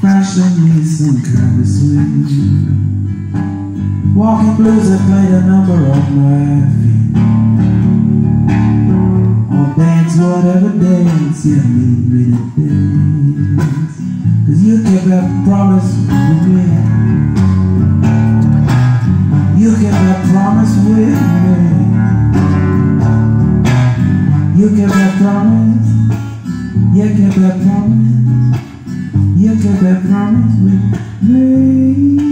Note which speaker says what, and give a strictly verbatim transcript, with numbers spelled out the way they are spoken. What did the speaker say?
Speaker 1: Fashion me some kind of swing. Walking blues, I played a number on my feet. I'll dance whatever dance you need me to dance, 'cause you kept that promise with me. You kept that promise with me. You kept that promise. You kept that promise. You kept that promise with me.